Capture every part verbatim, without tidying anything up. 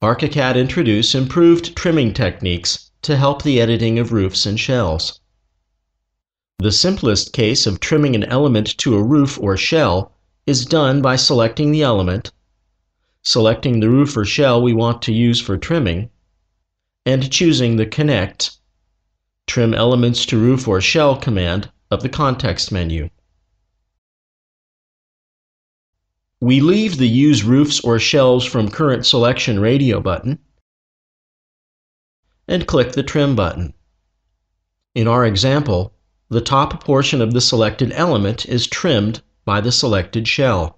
ArchiCAD introduces improved trimming techniques to help the editing of roofs and shells. The simplest case of trimming an element to a roof or shell is done by selecting the element, selecting the roof or shell we want to use for trimming, and choosing the Connect, Trim Elements to Roof or Shell command of the context menu. We leave the Use Roofs or Shells from Current Selection radio button and click the Trim button. In our example, the top portion of the selected element is trimmed by the selected shell.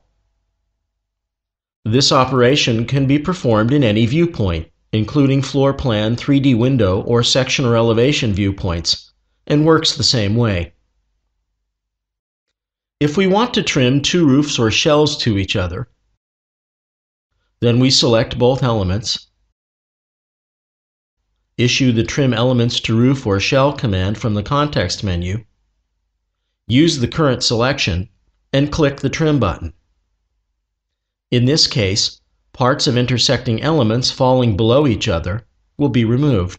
This operation can be performed in any viewpoint, including floor plan, three D window, or section or elevation viewpoints, and works the same way. If we want to trim two roofs or shells to each other, then we select both elements, issue the Trim Elements to Roof or Shell command from the context menu, use the current selection, and click the Trim button. In this case, parts of intersecting elements falling below each other will be removed.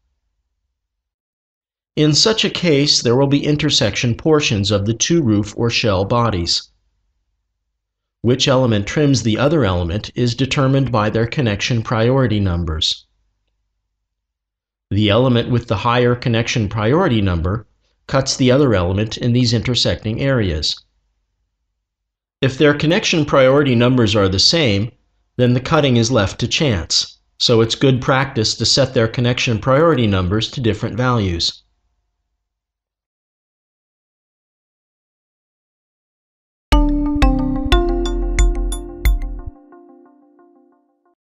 In such a case, there will be intersection portions of the two roof or shell bodies. Which element trims the other element is determined by their connection priority numbers. The element with the higher connection priority number cuts the other element in these intersecting areas. If their connection priority numbers are the same, then the cutting is left to chance, so it's good practice to set their connection priority numbers to different values.